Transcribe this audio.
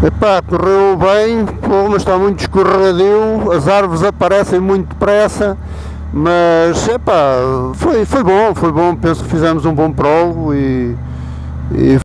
Epá, correu bem, pô, mas está muito escorregadio, as árvores aparecem muito depressa, mas epá, foi bom, penso que fizemos um bom prólogo e